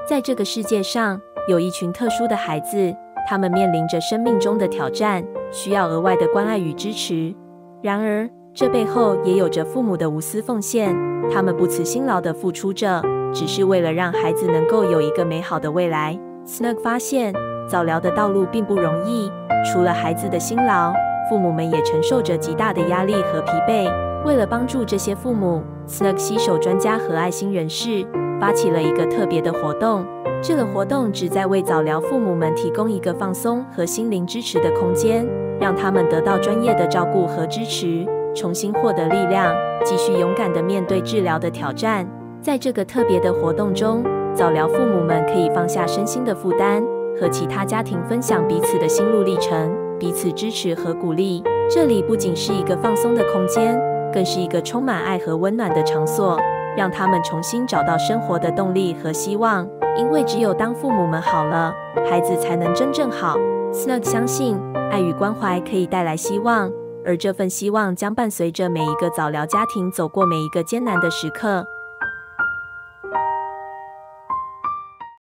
在这个世界上，有一群特殊的孩子，他们面临着生命中的挑战，需要额外的关爱与支持。然而，这背后也有着父母的无私奉献，他们不辞辛劳地付出着，只是为了让孩子能够有一个美好的未来。Snug 发现，早疗的道路并不容易，除了孩子的辛劳，父母们也承受着极大的压力和疲惫。为了帮助这些父母 ，Snug 携手专家和爱心人士，发起了一个特别的活动。这个活动旨在为早疗父母们提供一个放松和心灵支持的空间，让他们得到专业的照顾和支持，重新获得力量，继续勇敢地面对治疗的挑战。在这个特别的活动中，早疗父母们可以放下身心的负担，和其他家庭分享彼此的心路历程，彼此支持和鼓励。这里不仅是一个放松的空间，更是一个充满爱和温暖的场所，让他们重新找到生活的动力和希望。因为只有当父母们好了，孩子才能真正好。Snug 相信，爱与关怀可以带来希望，而这份希望将伴随着每一个早疗家庭走过每一个艰难的时刻。